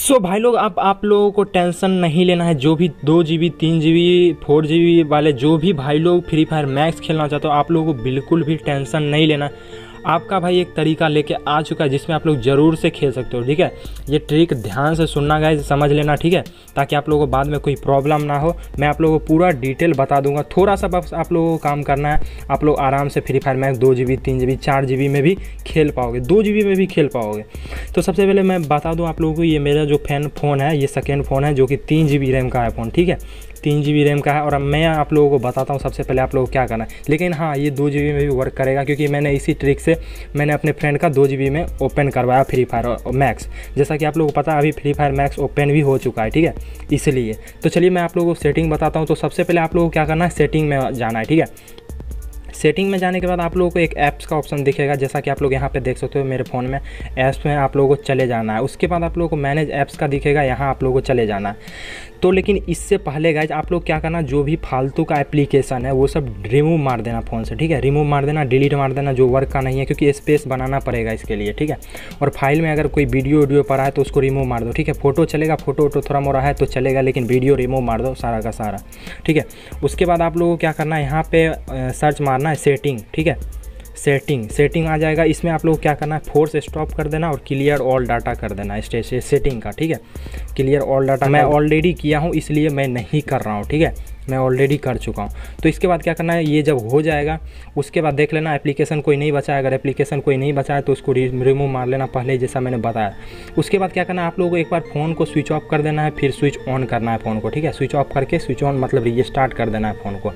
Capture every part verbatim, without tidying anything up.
सो so, भाई लोग आप आप लोगों को टेंशन नहीं लेना है। जो भी दो जी बी तीन G B four G B वाले जो भी भाई लोग फ्री फायर मैक्स खेलना चाहते हो, आप लोगों को बिल्कुल भी टेंशन नहीं लेना है। आपका भाई एक तरीका लेके आ चुका है जिसमें आप लोग ज़रूर से खेल सकते हो। ठीक है, ये ट्रिक ध्यान से सुनना गाइस, समझ लेना। ठीक है, ताकि आप लोगों को बाद में कोई प्रॉब्लम ना हो। मैं आप लोगों को पूरा डिटेल बता दूंगा। थोड़ा सा बस आप लोगों को काम करना है। आप लोग आराम से फ्री फायर मैक्स दो जी बी तीन जी बी चार जी बी में भी खेल पाओगे, दो जी बी में भी खेल पाओगे। तो सबसे पहले मैं बता दूँ आप लोगों को, ये मेरा जो फैन फ़ोन है, ये सेकेंड फ़ोन है जो कि तीन जी बी रैम का है फ़ोन। ठीक है, तीन जी बी रैम का है। और अब मैं आप लोगों को बताता हूँ सबसे पहले आप लोगों को क्या करना है। लेकिन हाँ, ये दो जी बी में भी वर्क करेगा, क्योंकि मैंने इसी ट्रिक से मैंने अपने फ्रेंड का दो जी बी में ओपन करवाया फ्री फायर मैक्स। जैसा कि आप लोगों को पता है अभी फ्री फायर मैक्स ओपन भी हो चुका है। ठीक है, इसलिए तो चलिए मैं आप लोगों को सेटिंग बताता हूँ। तो सबसे पहले आप लोगों को क्या करना है, सेटिंग में जाना है। ठीक है, सेटिंग में जाने के बाद आप लोगों को एक ऐप्स का ऑप्शन दिखेगा, जैसा कि आप लोग यहाँ पे देख सकते हो मेरे फ़ोन में। ऐप्स में आप लोगों को चले जाना है। उसके बाद आप लोगों को मैनेज ऐप्स का दिखेगा, यहाँ आप लोगों को चले जाना है। तो लेकिन इससे पहले गाइज आप लोग क्या करना, जो भी फालतू का एप्लीकेशन है वो सब रिमूव मार देना फ़ोन से। ठीक है, रिमूव मार देना, डिलीट मार देना जो वर्क का नहीं है, क्योंकि स्पेस बनाना पड़ेगा इसके लिए। ठीक है, और फाइल में अगर कोई वीडियो वीडियो पड़ा है तो उसको रिमूव मार दो। ठीक है, फोटो चलेगा, फोटो वोटो थोड़ा मोड़ा है तो चलेगा, लेकिन वीडियो रिमूव मार दो सारा का सारा। ठीक है, उसके बाद आप लोगों को क्या करना है, यहाँ पे सर्च मारना है सेटिंग। ठीक है, सेटिंग सेटिंग आ जाएगा। इसमें आप लोग क्या करना है, फोर्स स्टॉप कर देना और क्लियर ऑल डाटा कर देना है स्टे सेटिंग का। ठीक है, क्लियर ऑल डाटा मैं ऑलरेडी किया हूँ, इसलिए मैं नहीं कर रहा हूँ। ठीक है, मैं ऑलरेडी कर चुका हूँ। तो इसके बाद क्या करना है, ये जब हो जाएगा उसके बाद देख लेना एप्लीकेशन कोई नहीं बचा है। अगर एप्लीकेशन कोई नहीं बचा है तो उसको रिमूव मार लेना पहले, जैसा मैंने बताया। उसके बाद क्या करना है, आप लोगों को एक बार फ़ोन को स्विच ऑफ कर देना है, फिर स्विच ऑन करना है फ़ोन को। ठीक है, स्विच ऑफ करके स्विच ऑन मतलब रीस्टार्ट कर देना है फ़ोन को।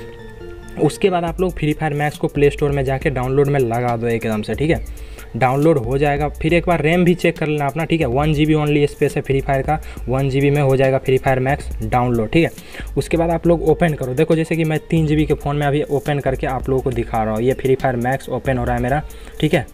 उसके बाद आप लोग फ्री फायर मैक्स को प्ले स्टोर में जाके डाउनलोड में लगा दो एकदम से। ठीक है, डाउनलोड हो जाएगा। फिर एक बार रैम भी चेक कर लेना अपना। ठीक है, one G B only space है फ्री फायर का, वन जी बी में हो जाएगा फ्री फायर मैक्स डाउनलोड। ठीक है, उसके बाद आप लोग ओपन करो। देखो जैसे कि मैं तीन जी बी के फ़ोन में अभी ओपन करके आप लोगों को दिखा रहा हूँ, ये फ्री फायर मैक्स ओपन हो रहा है मेरा। ठीक है,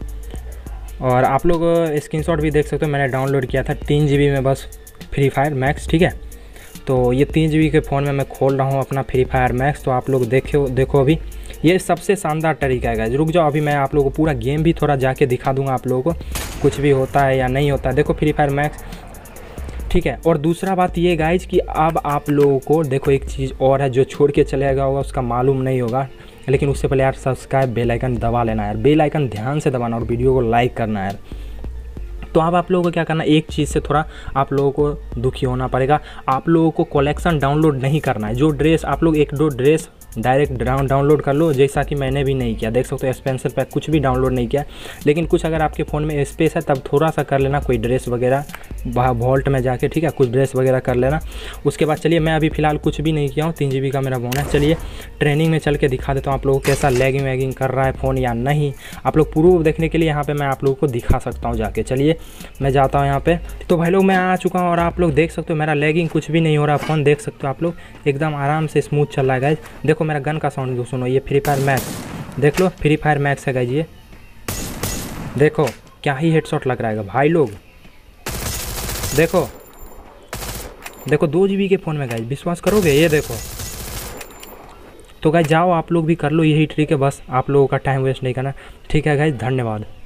और आप लोग स्क्रीनशॉट भी देख सकते हो, मैंने डाउनलोड किया था तीन जी बी में बस फ्री फायर मैक्स। ठीक है, तो ये तीन जी बी के फ़ोन में मैं खोल रहा हूँ अपना फ्री फायर मैक्स। तो आप लोग देखो देखो अभी ये सबसे शानदार तरीका है गाइस। रुक जाओ, अभी मैं आप लोगों को पूरा गेम भी थोड़ा जाके दिखा दूंगा आप लोगों को, कुछ भी होता है या नहीं होता है। देखो फ्री फायर मैक्स। ठीक है, और दूसरा बात ये गाइज कि अब आप लोगों को देखो एक चीज़ और है जो छोड़ के चले गया होगा, उसका मालूम नहीं होगा, लेकिन उससे पहले यार सब्सक्राइब बेल आइकन दबा लेना यार, बेल आइकन ध्यान से दबाना और वीडियो को लाइक करना यार। तो अब आप लोगों को क्या करना है, एक चीज़ से थोड़ा आप लोगों को दुखी होना पड़ेगा। आप लोगों को कलेक्शन डाउनलोड नहीं करना है। जो ड्रेस आप लोग एक दो ड्रेस डायरेक्ट डाउन डाउनलोड कर लो, जैसा कि मैंने भी नहीं किया। देख सकते हो एक्सपेंसर पैक कुछ भी डाउनलोड नहीं किया। लेकिन कुछ अगर आपके फ़ोन में स्पेस है तब थोड़ा सा कर लेना, कोई ड्रेस वगैरह वॉल्ट में जाके। ठीक है, कुछ ड्रेस वगैरह कर लेना। उसके बाद चलिए मैं अभी फ़िलहाल कुछ भी नहीं किया हूँ, तीन जी बी का मेरा फ़ोन है। चलिए ट्रेनिंग में चल के दिखा देता हूँ आप लोगों को कैसा लैगिंग वैगिंग कर रहा है फ़ोन या नहीं। आप लोग प्रूफ देखने के लिए यहाँ पर मैं आप लोगों को दिखा सकता हूँ जाके। चलिए मैं जाता हूँ यहाँ पे। तो भाई लोग मैं आ चुका हूँ और आप लोग देख सकते हो मेरा लैगिंग कुछ भी नहीं हो रहा। फ़ोन देख सकते हो आप लोग एकदम आराम से स्मूथ चल रहा है गाइज। देखो मेरा गन का साउंड सुनो, ये फ्री फायर मैक्स देख लो, फ्री फायर मैक्स है गाइज। ये देखो क्या ही हेडशॉट लग रहा है भाई लोग। देखो देखो दो जी बी के फ़ोन में गाइज, विश्वास करोगे? ये देखो। तो गाइज जाओ आप लोग भी कर लो, यही ट्रिक है, बस आप लोगों का टाइम वेस्ट नहीं करना। ठीक है गाइज, धन्यवाद।